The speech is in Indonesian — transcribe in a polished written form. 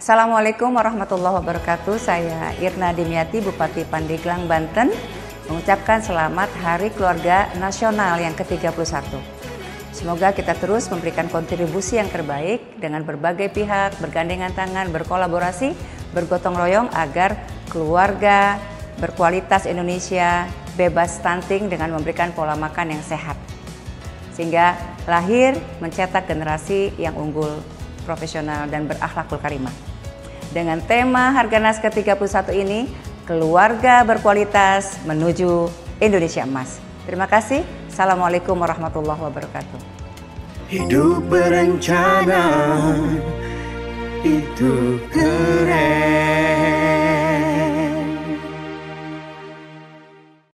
Assalamualaikum warahmatullahi wabarakatuh. Saya Irna Dimyati, Bupati Pandeglang, Banten, mengucapkan selamat Hari Keluarga Nasional yang ke-31. Semoga kita terus memberikan kontribusi yang terbaik dengan berbagai pihak, bergandengan tangan, berkolaborasi, bergotong royong agar keluarga berkualitas Indonesia bebas stunting dengan memberikan pola makan yang sehat. Sehingga lahir mencetak generasi yang unggul, profesional, dan berakhlakul karimah. Dengan tema Harganas ke-31 ini, keluarga berkualitas menuju Indonesia Emas. Terima kasih. Assalamualaikum warahmatullahi wabarakatuh. Hidup berencana itu keren.